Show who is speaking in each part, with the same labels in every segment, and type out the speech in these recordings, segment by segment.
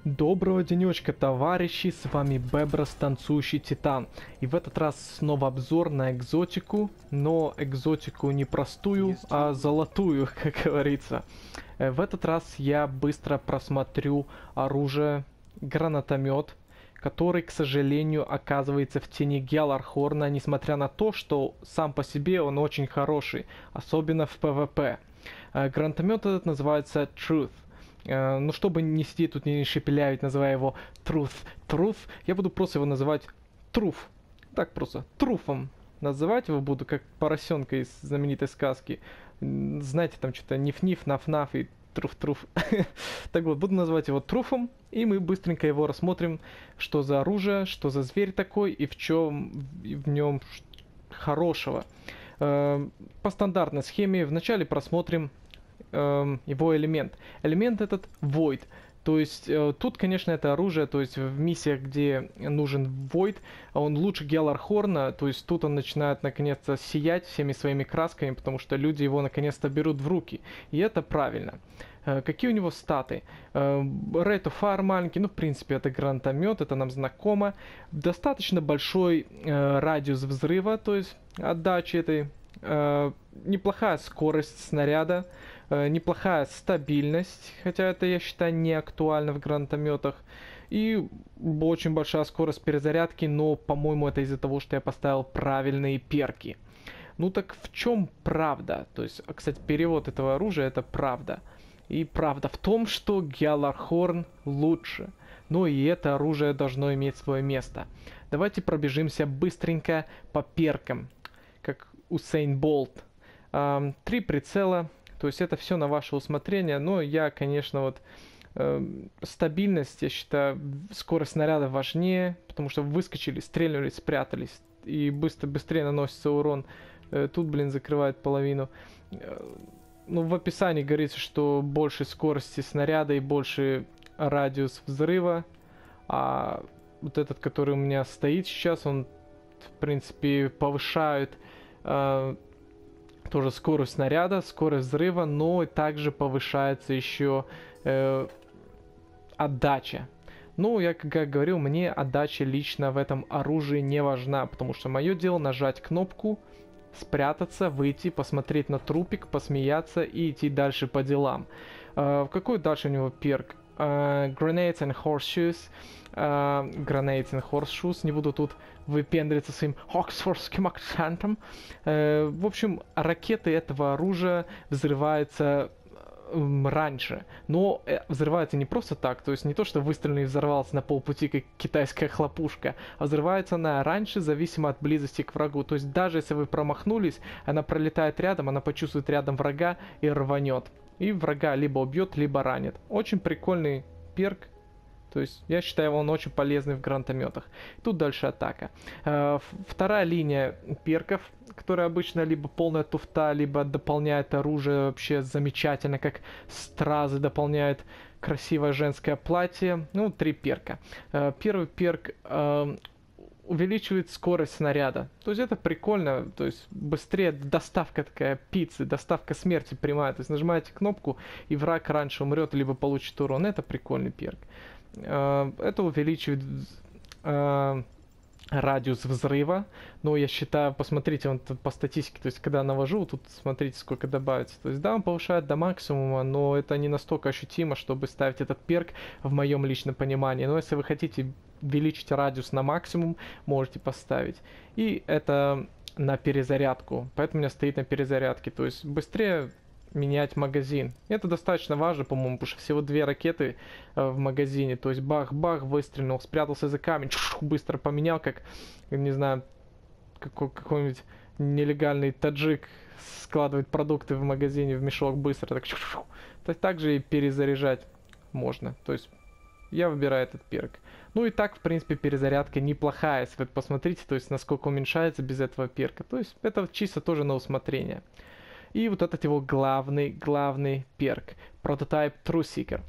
Speaker 1: Доброго денечка, товарищи, с вами Беброс, танцующий титан. И в этот раз снова обзор на экзотику, но экзотику не простую, а золотую, как говорится. В этот раз я быстро просмотрю оружие, гранатомет, который, к сожалению, оказывается в тени Гjallarhorn, несмотря на то, что сам по себе он очень хороший, особенно в PvP. Гранатомет этот называется Truth. Ну, чтобы не сидеть тут, не шепелявить, называя его Truth, я буду просто его называть Truth. Так просто, Труфом. Называть его буду, как поросенка из знаменитой сказки. Знаете, там что-то ниф-ниф, наф-наф и труф-труф. Так вот, буду называть его Труфом, и мы быстренько его рассмотрим, что за оружие, что за зверь такой, и в чем в нем хорошего. По стандартной схеме вначале просмотрим его элемент. Элемент этот Void. То есть тут, конечно, это оружие, то есть в миссиях, где нужен Void, он лучше Gjallarhorn, то есть тут он начинает наконец-то сиять всеми своими красками, потому что люди его наконец-то берут в руки. И это правильно. Какие у него статы? Rate of Fire маленький, ну в принципе это гранатомет, это нам знакомо. Достаточно большой радиус взрыва, то есть отдачи этой. Неплохая скорость снаряда, неплохая стабильность, хотя это, я считаю, не актуально в гранатометах. И очень большая скорость перезарядки, но, по-моему, это из-за того, что я поставил правильные перки. Ну так в чем правда? То есть, кстати, перевод этого оружия это правда. И правда в том, что Gjallarhorn лучше. Ну и это оружие должно иметь свое место. Давайте пробежимся быстренько по перкам, как Усейн Болт. 3 прицела, то есть это все на ваше усмотрение, но я, конечно, вот стабильность, я считаю, скорость снаряда важнее, потому что выскочили, стрельнули, спрятались, и быстрее наносится урон. Тут, блин, закрывает половину. Ну, в описании говорится, что больше скорости снаряда и больше радиус взрыва, а вот этот, который у меня стоит сейчас, он, в принципе, повышает тоже скорость снаряда, скорость взрыва, но также повышается еще отдача. Ну, я как говорил, мне отдача лично в этом оружии не важна, потому что мое дело нажать кнопку, спрятаться, выйти, посмотреть на трупик, посмеяться и идти дальше по делам. Какой дальше у него перк? Grenades and Horseshoes. Grenades and Horseshoes. Не буду тут выпендриться своим оксфордским акцентом. В общем, ракеты этого оружия взрываются раньше. Но взрывается не просто так, то есть не то, что выстрелил и взорвался на полпути, как китайская хлопушка, а взрывается она раньше, зависимо от близости к врагу. То есть даже если вы промахнулись, она пролетает рядом, она почувствует рядом врага и рванет. И врага либо убьет, либо ранит. Очень прикольный перк. То есть я считаю, он очень полезный в гранатометах. Тут дальше атака. Вторая линия перков, которая обычно либо полная туфта, либо дополняет оружие вообще замечательно, как стразы дополняет красивое женское платье. Ну, 3 перка. Первый перк увеличивает скорость снаряда. То есть это прикольно, то есть быстрее доставка такая пиццы, доставка смерти прямая. То есть нажимаете кнопку, и враг раньше умрет, либо получит урон. Это прикольный перк. Это увеличивает радиус взрыва, но я считаю, посмотрите, он по статистике, то есть когда навожу, тут смотрите, сколько добавится. То есть да, он повышает до максимума, но это не настолько ощутимо, чтобы ставить этот перк в моем личном понимании. Но если вы хотите увеличить радиус на максимум, можете поставить. И это на перезарядку, поэтому у меня стоит на перезарядке, то есть быстрее менять магазин. Это достаточно важно, по-моему, потому что всего 2 ракеты в магазине. То есть бах-бах, выстрелил, спрятался за камень, быстро поменял, как, не знаю, какой-нибудь нелегальный таджик складывает продукты в магазине в мешок быстро. Так, также и перезаряжать можно. То есть я выбираю этот перк. Ну и так, в принципе, перезарядка неплохая. Если вы посмотрите, то есть насколько уменьшается без этого перка. То есть это чисто тоже на усмотрение. И вот этот его главный перк. Прототип Truth Seeker.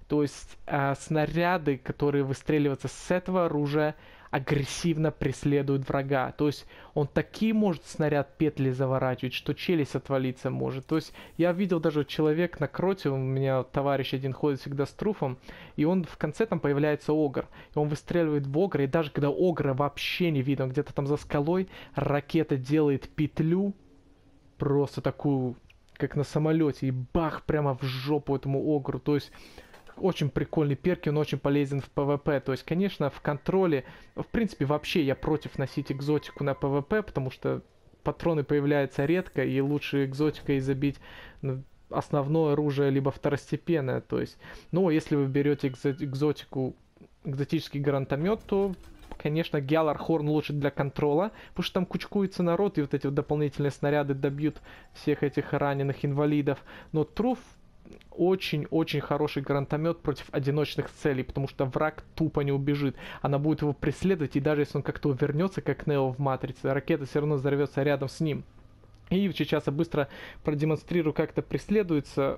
Speaker 1: То есть снаряды, которые выстреливаются с этого оружия, агрессивно преследуют врага. То есть он такие может снаряд петли заворачивать, что челюсть отвалиться может. То есть я видел даже человек на кроте, у меня товарищ один ходит всегда с труфом, и он в конце там появляется огр. И он выстреливает в огра, и даже когда огра вообще не видно, где-то там за скалой, ракета делает петлю, просто такую, как на самолете, и бах, прямо в жопу этому огру. То есть очень прикольный перк, он очень полезен в PvP. То есть, конечно, в контроле, в принципе, вообще я против носить экзотику на PvP, потому что патроны появляются редко, и лучше экзотикой забить основное оружие, либо второстепенное. То есть, но если вы берете экзотику, экзотический гранатомет, то, конечно, Гjallarhorn лучше для контрола, потому что там кучкуется народ, и вот эти вот дополнительные снаряды добьют всех этих раненых инвалидов. Но Труф очень-очень хороший гранатомет против одиночных целей, потому что враг тупо не убежит. Она будет его преследовать, и даже если он как-то увернется, как Нео в Матрице, ракета все равно взорвется рядом с ним. И сейчас я быстро продемонстрирую, как это преследуется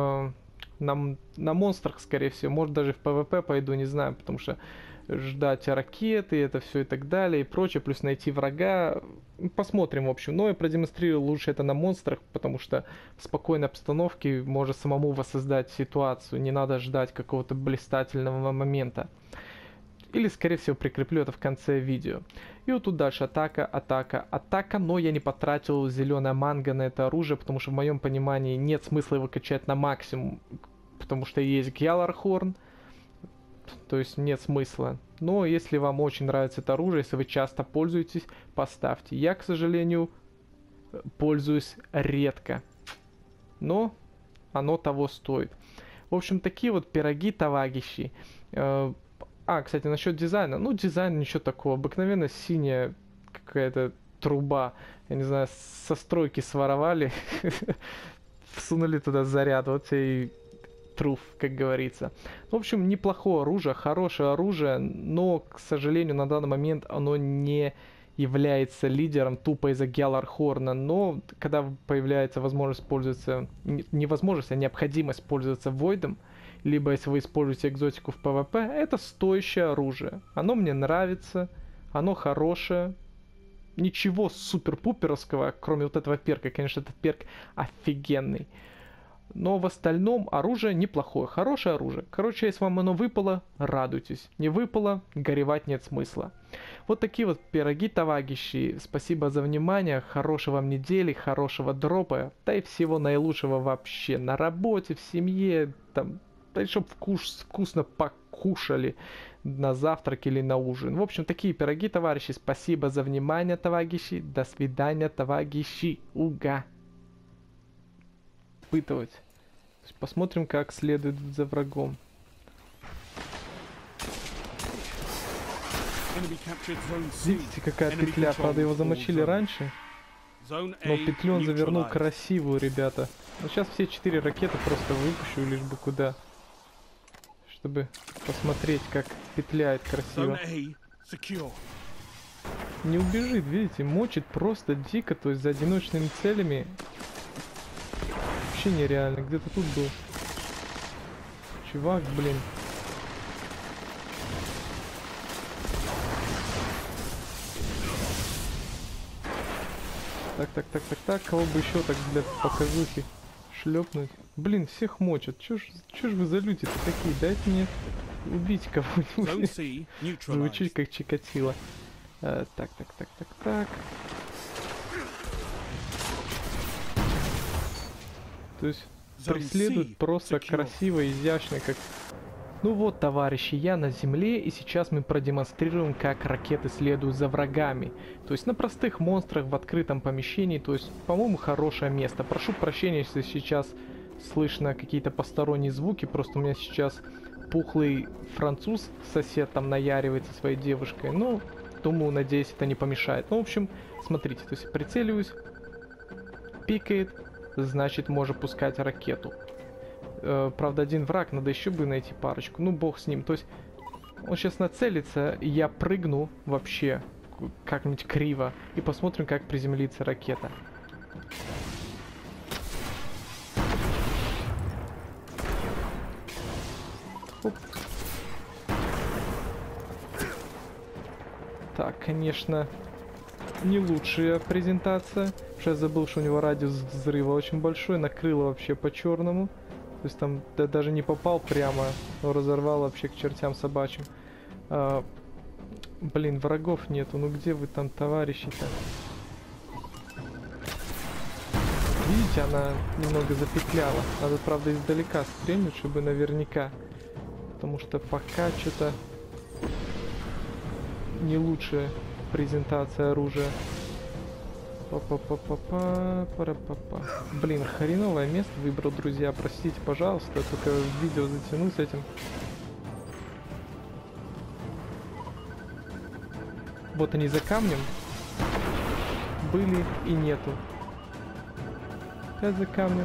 Speaker 1: на монстрах, скорее всего. Может, даже в PvP пойду, не знаю, потому что ждать ракеты, это все и так далее, и прочее, плюс найти врага. Посмотрим, в общем. Но я продемонстрирую лучше это на монстрах, потому что в спокойной обстановке можно самому воссоздать ситуацию, не надо ждать какого-то блистательного момента. Или, скорее всего, прикреплю это в конце видео. И вот тут дальше атака, атака, атака, но я не потратил зеленое манго на это оружие, потому что в моем понимании нет смысла его качать на максимум, потому что есть Gjallarhorn, то есть нет смысла. Но если вам очень нравится это оружие, если вы часто пользуетесь, поставьте. Я, к сожалению, пользуюсь редко, но оно того стоит. В общем, такие вот пироги тавагищи. Кстати, насчет дизайна. Ну, дизайн ничего такого. Обыкновенно синяя какая-то труба. Я не знаю, со стройки своровали. Всунули туда заряд. Вот тебе и труф, как говорится. В общем, неплохое оружие, хорошее оружие. Но, к сожалению, на данный момент оно не является лидером тупо из-за Gjallarhorn. Но, когда появляется возможность пользоваться... Не возможность, а необходимость пользоваться Войдом, либо если вы используете экзотику в PvP, это стоящее оружие. Оно мне нравится, оно хорошее. Ничего супер-пуперовского, кроме вот этого перка. Конечно, этот перк офигенный. Но в остальном оружие неплохое, хорошее оружие. Короче, если вам оно выпало, радуйтесь. Не выпало, горевать нет смысла. Вот такие вот пироги, тавагищи. Спасибо за внимание, хорошей вам недели, хорошего дропа. Да и всего наилучшего вообще. На работе, в семье, там... Да, чтобы вкусно покушали на завтрак или на ужин. В общем, такие пироги, товарищи. Спасибо за внимание, товарищи. До свидания, товарищи. Уга. Испытывать. Посмотрим, как следует за врагом. Видите, какая петля. Правда, его замочили раньше. Но петлю он завернул красивую, ребята. Но сейчас все 4 ракеты просто выпущу, лишь бы куда. Чтобы посмотреть, как петляет красиво. Не убежит, видите, мочит просто дико, то есть за одиночными целями. Вообще нереально. Где-то тут был чувак, блин. Так, кого бы еще так для показухи шлепнуть. Блин, всех мочат. Чё ж вы за люди-то такие? Дайте мне убить кого-нибудь. Звучит как Чикатило. Так. То есть преследуют просто красиво, изящно, как... Ну вот, товарищи, я на земле, и сейчас мы продемонстрируем, как ракеты следуют за врагами. То есть на простых монстрах в открытом помещении, то есть, по-моему, хорошее место. Прошу прощения, если сейчас слышно какие-то посторонние звуки, просто у меня сейчас пухлый француз, сосед там наяривается своей девушкой. Ну, думаю, надеюсь, это не помешает. Ну, в общем, смотрите, то есть прицеливаюсь, пикает, значит, можно пускать ракету. Правда, один враг, надо еще бы найти парочку. Ну, бог с ним. То есть, он сейчас нацелится, и я прыгну вообще как-нибудь криво. И посмотрим, как приземлится ракета. Хоп. Так, конечно, не лучшая презентация. Я забыл, что у него радиус взрыва очень большой, накрыло вообще по-черному. То есть там даже не попал прямо, но разорвал вообще к чертям собачьим. Блин, врагов нету. Ну где вы там, товарищи-то? Видите, она немного запетляла. Надо, правда, издалека стрельнуть, чтобы наверняка. Потому что пока что-то не лучшая презентация оружия. Па-па-па-па-па-пара-па-па. Блин, хреновое место выбрал, друзья. Простите, пожалуйста, только видео затяну с этим. Вот они за камнем. Были и нету. Опять за камнем.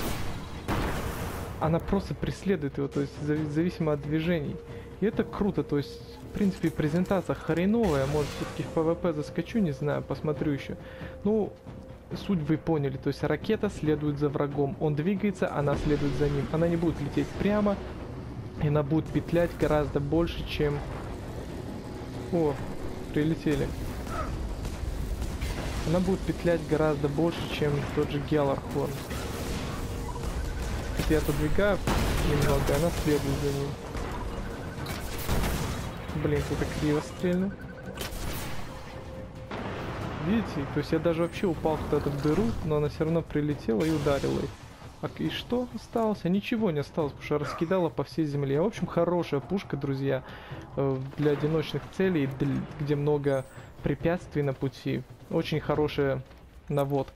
Speaker 1: Она просто преследует его, то есть зависимо от движений. И это круто, то есть, в принципе, презентация хреновая. Может, все-таки в PvP заскочу, не знаю, посмотрю еще. Ну, суть вы поняли, то есть ракета следует за врагом. Он двигается, она следует за ним. Она не будет лететь прямо, и она будет петлять гораздо больше, чем... О, прилетели. Она будет петлять гораздо больше, чем тот же Гjallarhorn. Если я отодвигаю немного, она следует за ним. Блин, кто-то криво стрельнул. Видите? То есть я даже вообще упал куда-то в дыру, но она все равно прилетела и ударила их. И что осталось? Ничего не осталось, потому что раскидала по всей земле. В общем, хорошая пушка, друзья, для одиночных целей, где много препятствий на пути. Очень хорошая наводка.